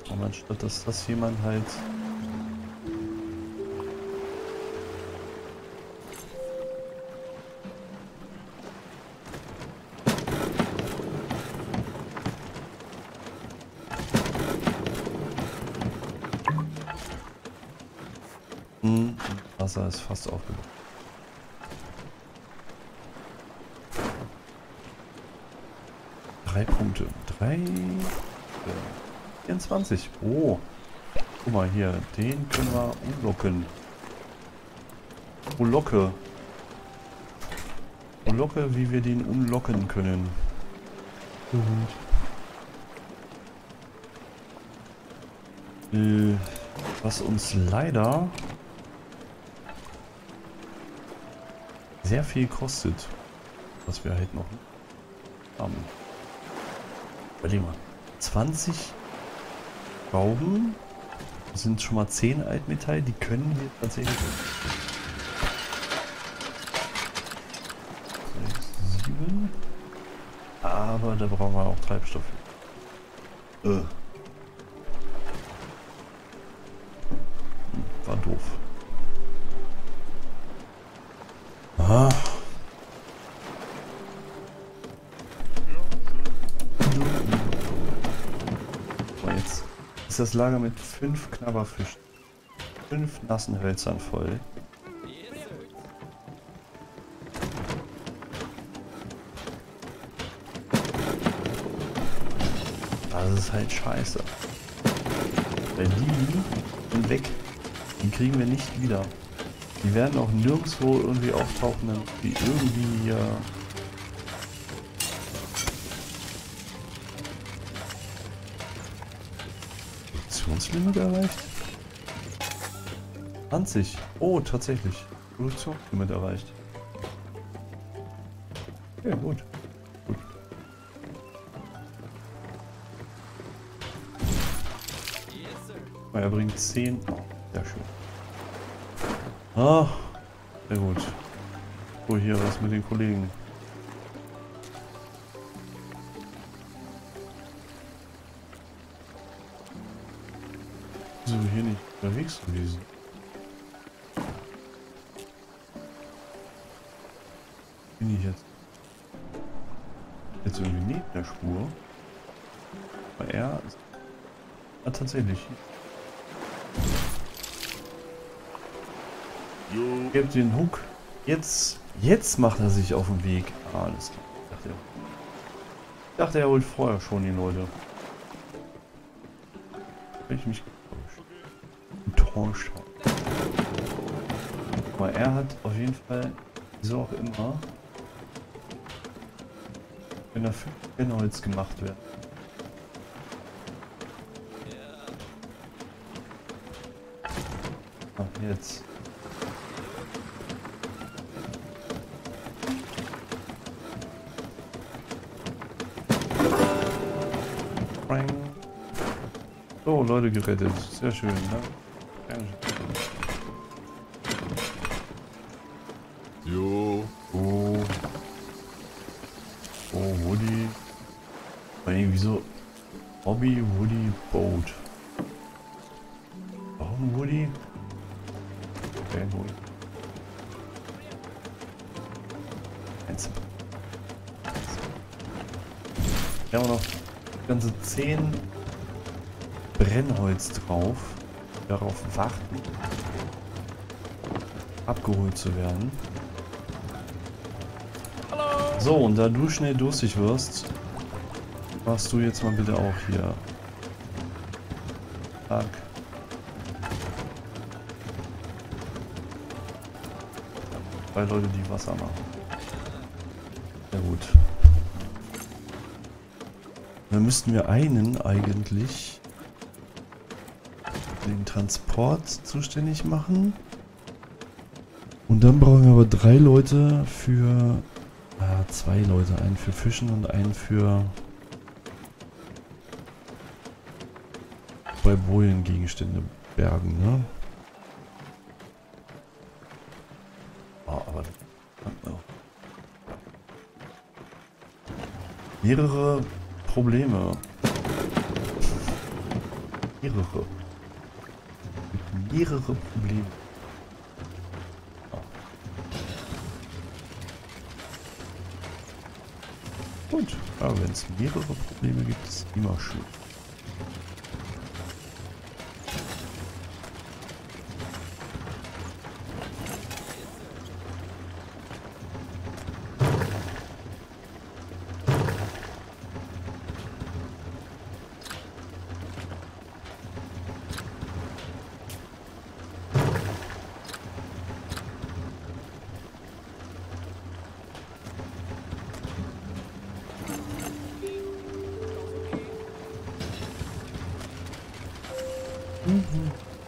Aber anstatt dass das jemand halt... Wasser ist fast aufgebraucht. Drei Punkte. 24. Oh. Guck mal hier. Den können wir umlocken. Umlocke. Umlocke, wie wir den umlocken können. Was uns leider sehr viel kostet, was wir halt noch haben. Überleg mal. 20 Schrauben sind schon mal 10 Altmetall, die können wir tatsächlich 6, 7, aber da brauchen wir auch Treibstoff. War doof. Ah. So, jetzt ist das Lager mit 5 Knabberfischen, 5 nassen Hölzern voll. Das ist halt scheiße. Weil die sind weg. Die kriegen wir nicht wieder. Die werden auch nirgendwo irgendwie auftauchen, damit die irgendwie hier... Produktionslimit erreicht? 20. Oh, tatsächlich. Produktionslimit erreicht. Ja, gut. Gut. Er bringt 10. Oh, sehr schön. Ah, sehr gut. Oh, hier was mit den Kollegen. So, hier nicht unterwegs gewesen. Bin ich jetzt? Jetzt irgendwie neben der Spur. Aber er ist... Ah, tatsächlich. Gebt den Hook. Jetzt macht er sich auf den Weg. Ah, alles klar. Ich dachte, er holt vorher schon die Leute. Wenn ich mich enttäuscht habe. Aber er hat auf jeden Fall, wieso auch immer, wenn er 5 Brennholz gemacht wird. Ah, jetzt. So, Leute gerettet. Sehr schön, ne? Jo. Oh. Oh, Woody. Irgendwie so. Hobby Woody Boat. Warum Woody? Okay, Woody. Wir haben noch ganze 10 Brennholz drauf, darauf warten, abgeholt zu werden. Hallo. So, und da du schnell durstig wirst, machst du jetzt mal bitte auch hier. Tag. Zwei Leute, die Wasser machen. Sehr gut. Dann müssten wir einen eigentlich den Transport zuständig machen. Und dann brauchen wir aber 3 Leute für... 2 Leute. Einen für Fischen und einen für... bei Bojengegenstände bergen, ne? Oh, aber... mehrere Probleme. mehrere. Mehrere Probleme. Ja. Gut, aber wenn es mehrere Probleme gibt, ist immer schön. Mhm.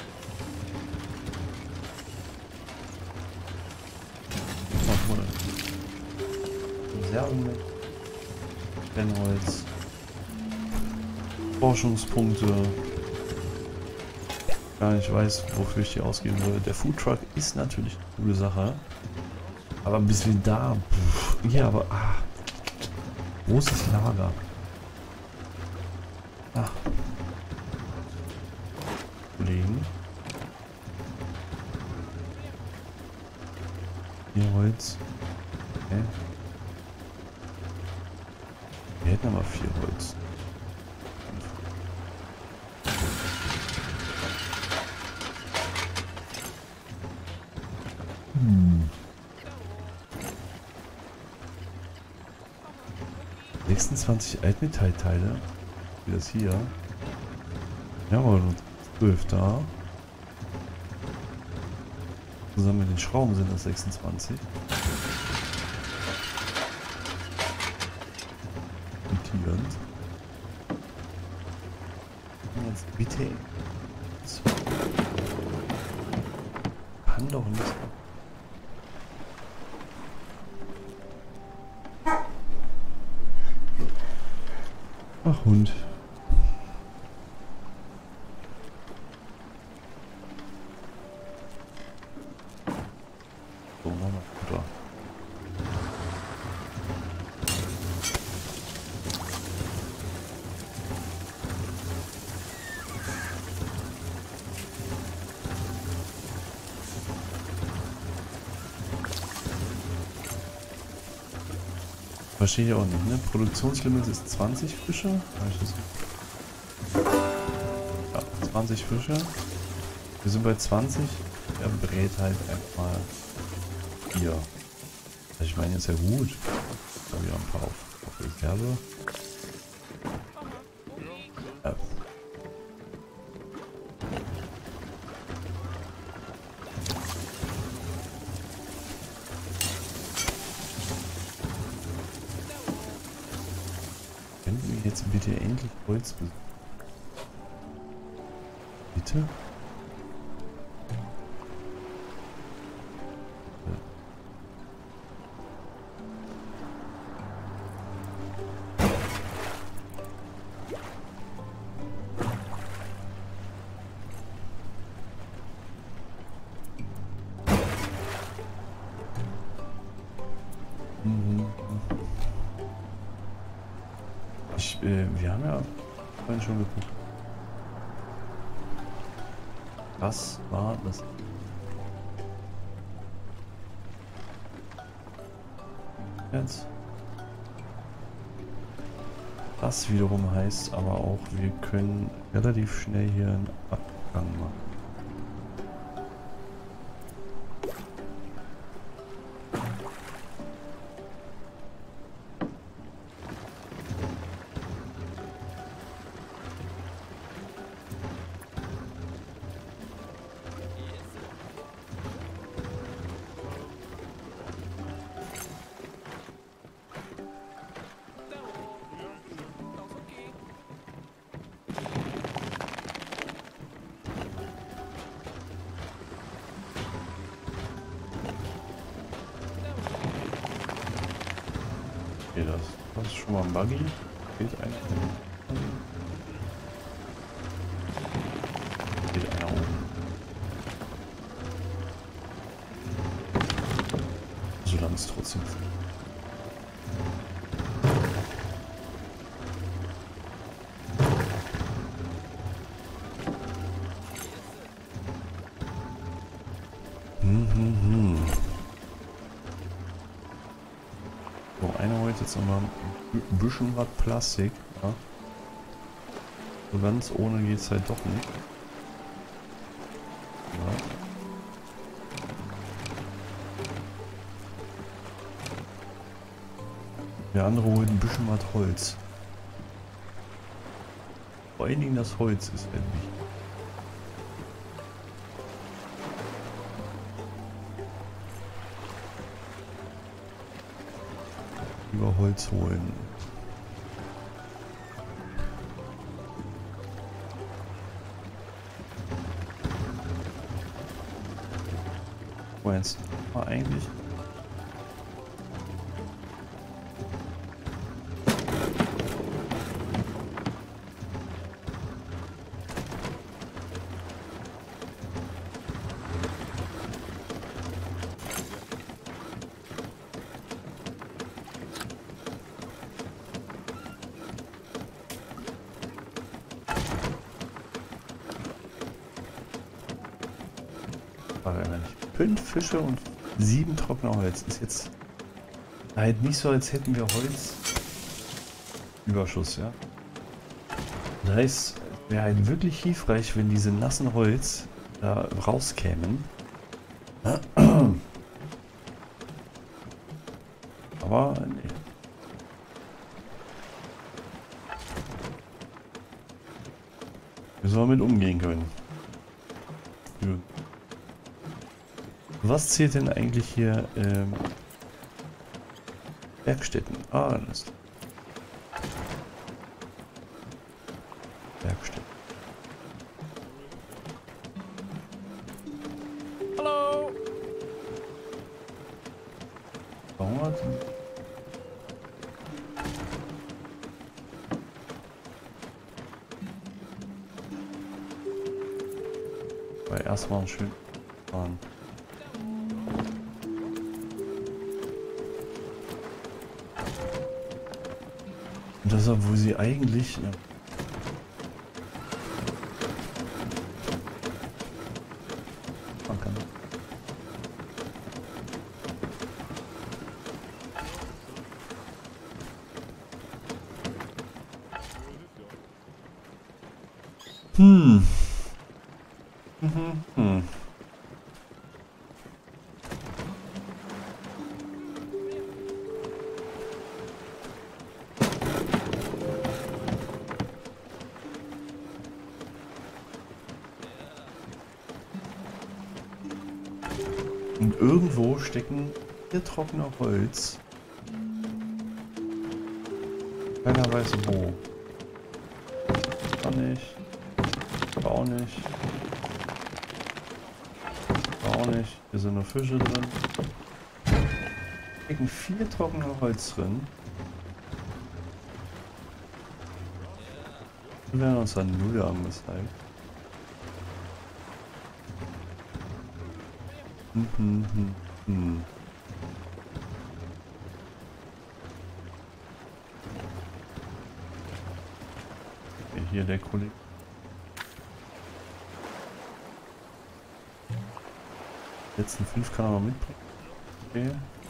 Konserven mit. Brennholz. Forschungspunkte. Gar nicht weiß, wofür ich die ausgeben würde. Der Foodtruck ist natürlich eine coole Sache. Aber bis wir da... Ja, aber... großes Lager. Kollegen. Hier Holz. Okay. Wir hätten aber 4 Holz. 26 Altmetallteile. Wie das hier. Ja, aber nur 12 da. Zusammen mit den Schrauben sind das 26. Irritierend. Jetzt bitte. Kann doch nicht. Ach Hund. So, machen wir Futter. Verstehe ich auch nicht, ne? Produktionslimit ist 20 Fische. Ja, 20 Fische. Wir sind bei 20. Er brät halt einfach mal 4. Also ich meine, ist ja gut. Da wieder ein paar auf Reserve. Ja. Könnten wir jetzt bitte endlich Holz besorgen? Bitte? Wir haben ja vorhin schon geguckt. Was war das? Jetzt. Das wiederum heißt aber auch, wir können relativ schnell hier einen Abgang machen. Okay, das ist schon mal ein Buggy. Geht eigentlich nicht. Geht einer oben. Solange es trotzdem. So, eine heute jetzt nochmal ein bisschen was Plastik. Ja. So ganz ohne geht es halt doch nicht. Ja. Der andere holt ein bisschen was Holz. Vor allen Dingen das Holz ist halt wichtig. Über Holz holen. Wo jetzt war eigentlich? Nicht. 5 Fische und 7 trockener Holz. Ist jetzt halt nicht so, als hätten wir Holzüberschuss, ja. Das heißt, es wäre halt wirklich hilfreich, wenn diese nassen Holz da rauskämen. Aber nee. Wir sollen damit umgehen können. Gut. Was zählt denn eigentlich hier Werkstätten? Ah, das Werkstätten. Hallo! Warum hat weil erstmal ein schön fahren. Und das, wo sie eigentlich man kann. Und irgendwo stecken hier trockene Holz. Keiner weiß wo. Auch nicht. Auch nicht. Auch nicht. Hier sind nur Fische drin. Stecken 4 trockene Holz drin. Wir werden uns an Null angezeigt. Okay, hier der Kollege. Die letzten 5 kann er noch mitbringen. Okay.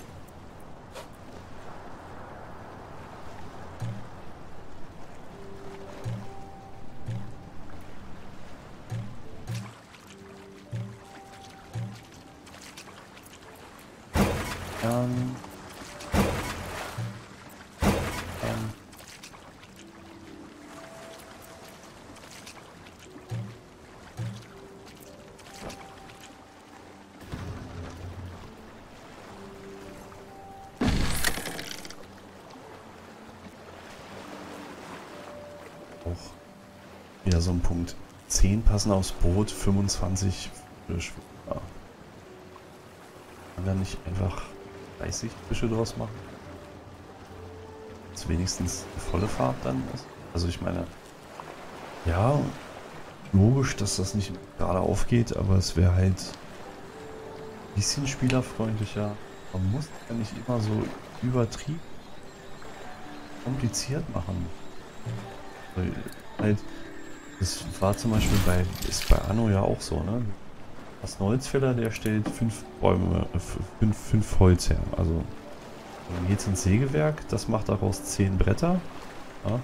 Auch wieder so ein Punkt. 10 passen aufs Boot, 25 Fisch. Ja. Kann da nicht einfach 30 Fische draus machen? Dass wenigstens eine volle Fahrt dann ist. Also ich meine, ja, logisch, dass das nicht gerade aufgeht, aber es wäre halt ein bisschen spielerfreundlicher. Man muss ja nicht immer so übertrieben kompliziert machen. Weil halt, das war zum Beispiel ist bei Anno ja auch so, ne? hast einen Holzfäller, der stellt 5 Bäume, 5 Holz her. Also dann geht's ins Sägewerk, das macht daraus 10 Bretter. Ja.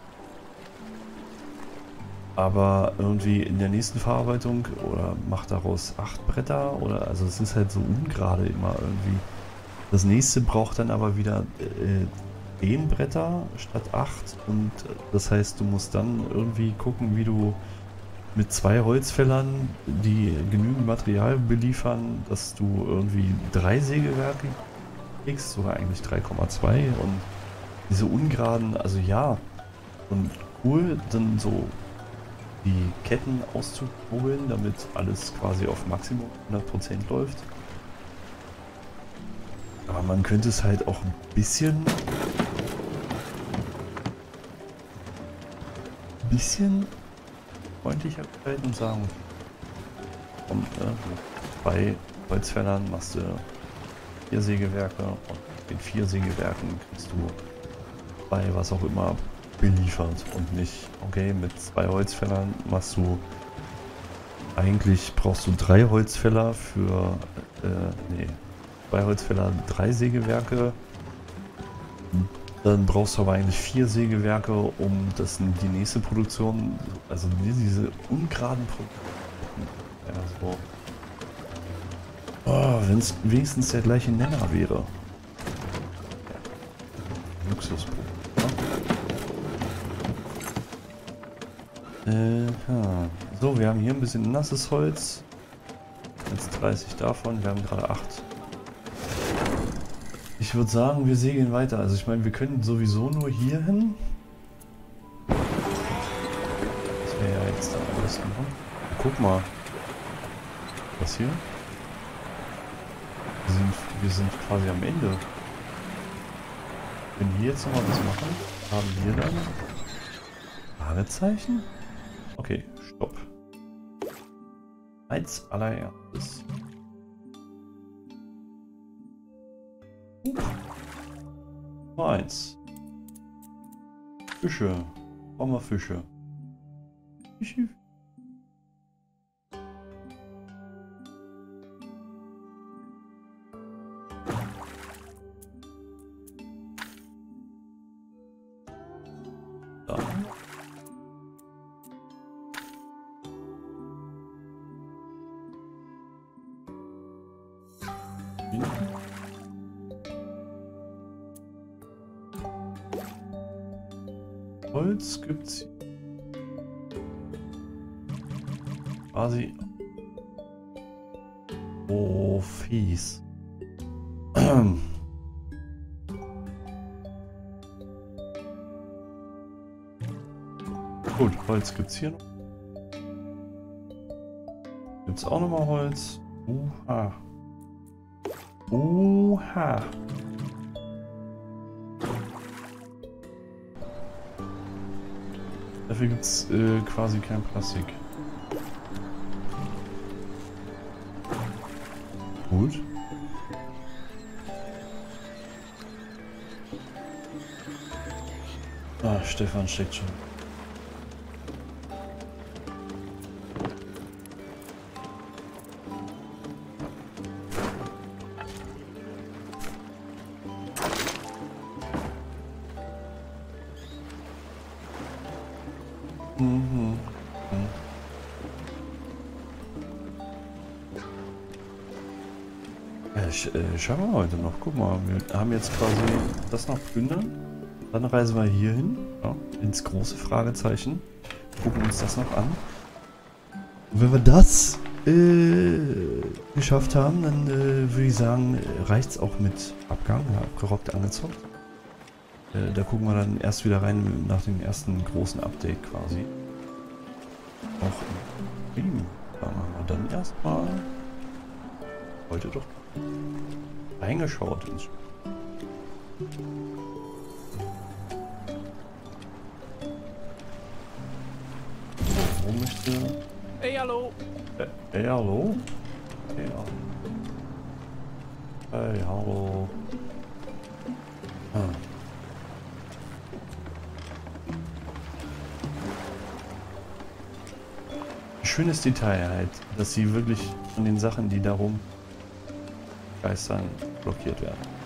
Aber irgendwie in der nächsten Verarbeitung oder macht daraus 8 Bretter oder also es ist halt so ungerade immer irgendwie. Das nächste braucht dann aber wieder 10 Bretter statt 8 und das heißt, du musst dann irgendwie gucken, wie du mit 2 Holzfällern, die genügend Material beliefern, dass du irgendwie 3 Sägewerke kriegst, sogar eigentlich 3,2 und diese ungeraden, also ja, und cool, dann so die Ketten auszukurbeln, damit alles quasi auf Maximum 100% läuft. Aber man könnte es halt auch ein bisschen freundlicher gestalten und sagen, komm, bei Holzfällern machst du 4 Sägewerke und mit den 4 Sägewerken kriegst du bei was auch immer beliefert und nicht, okay, mit 2 Holzfällern machst du, eigentlich brauchst du 3 Holzfäller für, nee, 2 Holzfäller, 3 Sägewerke, dann brauchst du aber eigentlich 4 Sägewerke, um die nächste Produktion, also diese ungeraden Produktionen, ja, so, oh, wenn es wenigstens der gleiche Nenner wäre. Ja. Luxusproblem. Ja. So, wir haben hier ein bisschen nasses Holz. Jetzt 30 davon, wir haben gerade 8. Ich würde sagen, wir segeln weiter. Also ich meine, wir können sowieso nur hier hin. Das wäre ja jetzt am besten. Guck mal. Was hier? Wir sind quasi am Ende. Wenn wir jetzt nochmal was machen, haben wir dann Fragezeichen? Okay, stopp. Als allererstes. Nummer 1. Fische. Brauchen wir Fische. Fische. Da. Holz gibt's quasi. Oh, fies. Gut, Holz gibt's hier noch. Gibt's auch noch mal Holz. Oha. Oha. Dafür gibt es quasi kein Plastik. Gut. Ah, Stefan steckt schon. Schauen wir heute noch. Guck mal, wir haben jetzt quasi das noch plündern. Dann reisen wir hier hin, ja, ins große Fragezeichen. Gucken uns das noch an. Und wenn wir das geschafft haben, dann würde ich sagen, reicht es auch mit Abgang, ja, abgerockt, angezockt. Da gucken wir dann erst wieder rein nach dem ersten großen Update quasi. Auch im Stream. Da machen wir dann erstmal heute doch reingeschaut ins Spiel. So, wo möchte... Hey, hallo! Hey, hallo? Hey, hey, hallo. Ah. schönes Detail halt, dass sie wirklich von den Sachen, die da rum geistern, blockiert werden.